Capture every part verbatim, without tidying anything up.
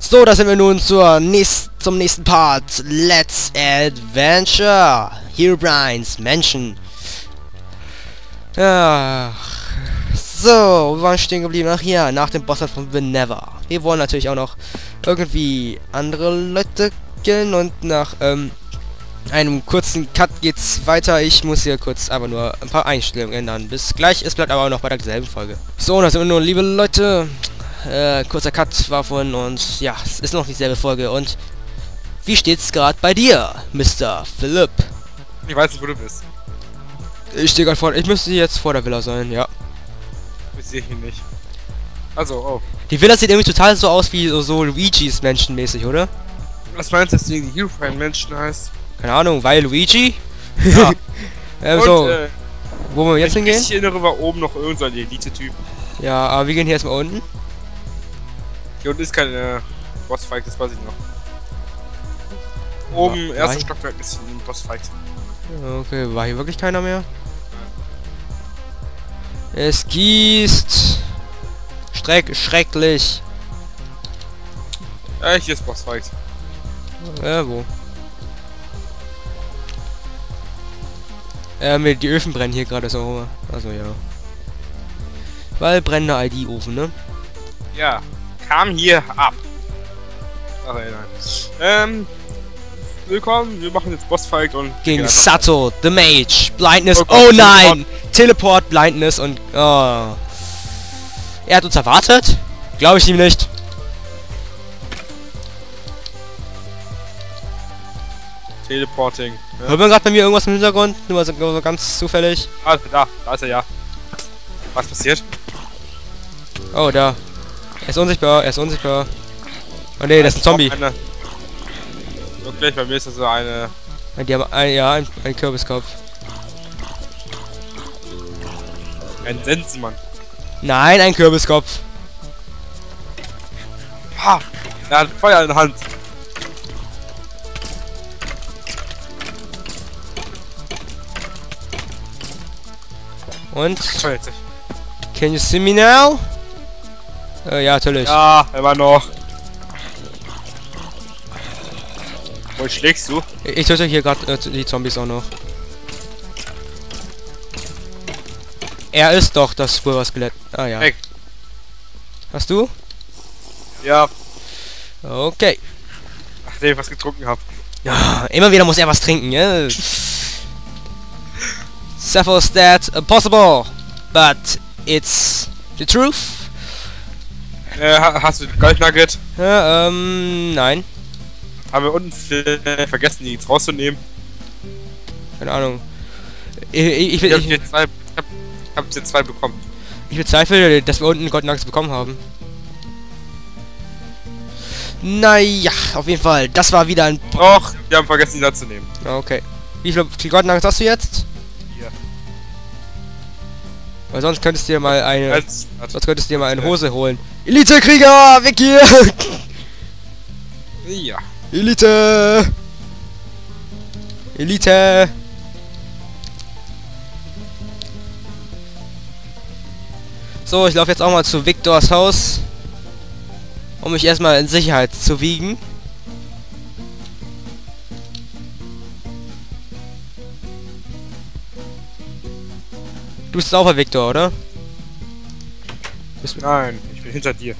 So, da sind wir nun zur nächst, zum nächsten Part. Let's Adventure. Herobrine's Mansion. Ja. So, wir waren stehen geblieben. Ach ja, nach dem Boss von The Never. Wir wollen natürlich auch noch irgendwie andere Leute killen und nach ähm, einem kurzen Cut geht's weiter. Ich muss hier kurz aber nur ein paar Einstellungen ändern. Bis gleich, es bleibt aber auch noch bei derselben Folge. So, da sind wir nun, liebe Leute. Äh, kurzer Cut war von und ja, es ist noch dieselbe Folge. Und wie steht's gerade bei dir, Mister Philipp? Ich weiß nicht, wo du bist. Ich stehe gerade vor, ich müsste jetzt vor der Villa sein, ja. Ich sehe ihn nicht. Also, oh. Die Villa sieht irgendwie total so aus wie so, so Luigi's Mansion mäßig, oder? Was meinst du, dass die Herobrine Mansion heißt? Keine Ahnung, weil Luigi? Ja. ähm, Und, so, äh, wo wir jetzt hingehen? Ich erinnere, war oben noch irgendein Elite-Typ. Ja, aber wir gehen hier erstmal unten. Hier unten ist kein äh, Bossfight, das weiß ich noch. Oben, War- erstes war- Stockwerk ist ein Bossfight. Okay, war hier wirklich keiner mehr? Es gießt. Streck, schrecklich. Äh, hier ist Bossfight. Äh, wo? Ähm, die Öfen brennen hier gerade so. Also ja. Weil brennender I D-Ofen, ne? Ja, kam hier ab. Ach, ey, nein. Ähm, willkommen, wir machen jetzt Bossfight und... Gegen Ja, Sato, the Mage, Blindness, Oh Gott, oh nein! Teleport, Blindness und... Oh. Er hat uns erwartet? Glaube ich ihm nicht. Teleporting. Ja. Hört man gerade bei mir irgendwas im Hintergrund? Nur so, so ganz zufällig. Ah, da, da ist er ja. Was passiert? Oh, da. Er ist unsichtbar, er ist unsichtbar. Oh ne, das ist ein Zombie. Eine... Wirklich, bei mir ist das so eine... Die haben ein, ja, ein, ein Kürbiskopf. Ein Sensenmann. Nein, ein Kürbiskopf. Ha! Er hat Feuer in der Hand. Und? Feuert sich. Can you see me now? Äh, ja, natürlich. Ja, immer noch. Wo schlägst du? Ich, ich töte hier gerade äh, die Zombies auch noch. Er ist doch das Pulverskelett. Ah ja. Weg. Hast du? Ja, Okay. nachdem ich was getrunken habe. Ja, immer wieder muss er was trinken, ja. Cephals that possible, but it's the truth. Äh, ha- hast du Gold Nugget? Ja, ähm, nein. Haben wir unten äh, vergessen, die jetzt rauszunehmen. Keine Ahnung. Ich, ich, ich, Ich hab ich, jetzt zwei, ich hab, ich hab jetzt zwei bekommen. ich bezweifle, dass wir unten Gold Nuggets bekommen haben. Naja, auf jeden Fall. Das war wieder ein... Doch, wir haben vergessen, die da zu nehmen. Okay. Wie viele Gold Nuggets hast du jetzt? Hier. Weil sonst könntest du dir mal eine... Als, Sonst könntest du dir mal eine Hose holen. Elite-Krieger! Weg hier! ja. Elite! Elite! So, ich laufe jetzt auch mal zu Victors Haus, um mich erstmal in Sicherheit zu wiegen. Du bist auch bei Victor, oder? Bist du Nein, ich bin hinter dir.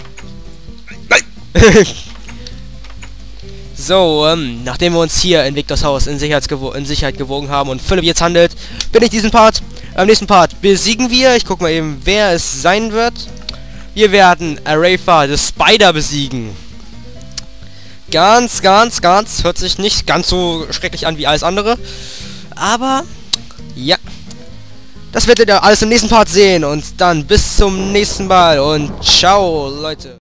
So, ähm, nachdem wir uns hier in Victors Haus in, Sicherheitsgewo in Sicherheit gewogen haben und Philipp jetzt handelt, bin ich diesen Part, am nächsten Part besiegen wir. Ich guck mal eben, wer es sein wird. Wir werden Arafa, the Spider, besiegen. Ganz, ganz, ganz, hört sich nicht ganz so schrecklich an wie alles andere. Aber, ja. Das werdet ihr alles im nächsten Part sehen. Und dann bis zum nächsten Mal und ciao, Leute.